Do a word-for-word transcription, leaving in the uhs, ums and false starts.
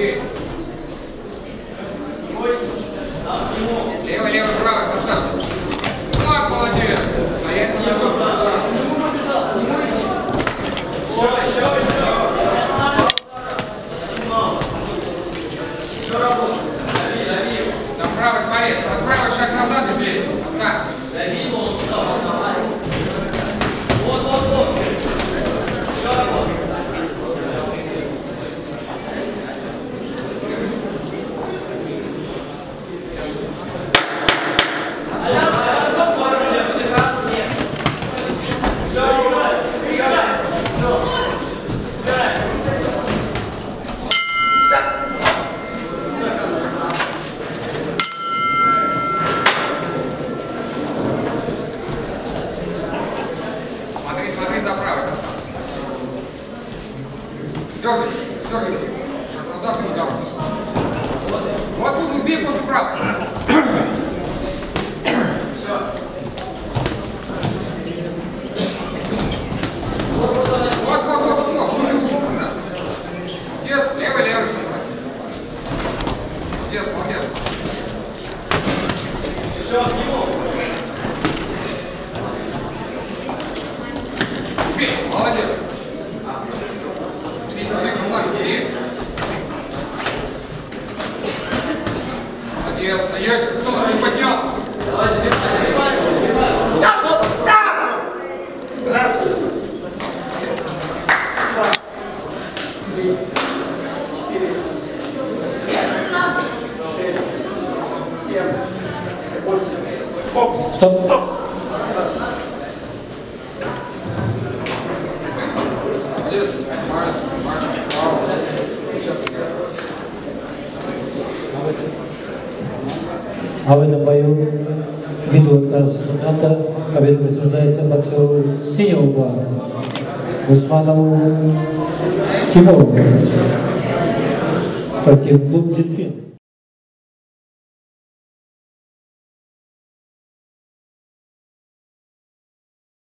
Левый, левый, правый, красавчик. Вот, молодец. Стоять не надо. Там правый, смотри, правый шаг назад и вперед. Оставь. Вот, вот, вот. Еще работа. Смотри, смотри за правый, красавчик. Дергай, дергай. Шаг назад и удар. Вот тут убей после правой. Вот, вот, вот, вот, уже, уже, красавчик. Молодец, левый, левый, красавчик. Молодец, молодец. Еще к нему. Молодец. Три, три, красавчик, три. Молодец, стоять, солнце не поднял. Давай, добивай. Стоп! Стоп! Раз. Два. Три. Четыре. Шесть. Семь. Восемь. Бокс. Стоп, стоп. А в этом бою, ввиду отказа секунданта, победа присуждается боксеру синего угла Усманову Тимуру. Спортивный клуб «Дельфин».